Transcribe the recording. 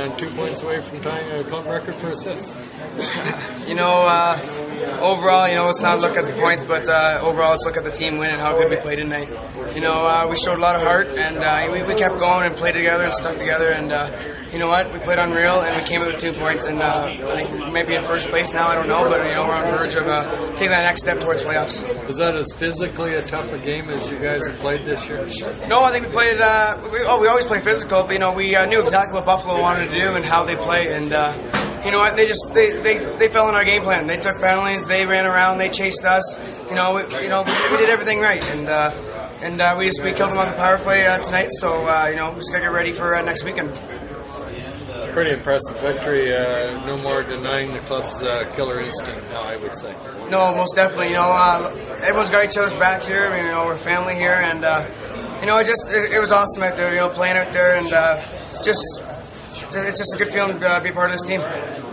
and 2 points away from tying a club record for assists. Overall, let's not look at the points, but overall, let's look at the team win and how good we played tonight. We showed a lot of heart, and we kept going and played together and stuck together, and you know what? We played unreal, and we came out with 2 points, and I think we might be in first place now, I don't know, but we're on the verge of taking that next step towards playoffs. Was that as physically a tough a game as you guys have played this year? No, I think we played, we always play physical, but we knew exactly what Buffalo wanted to do and how they play, and you know what? They fell in our game plan. They took penalties. They ran around. They chased us. We did everything right, and we killed them on the power play tonight. So we just gotta get ready for next weekend. Pretty impressive victory. No more denying the club's killer instinct now, I would say. No, most definitely. Everyone's got each other's back here. We're family here, and it was awesome out there. Playing out there, and it's just a good feeling to be part of this team.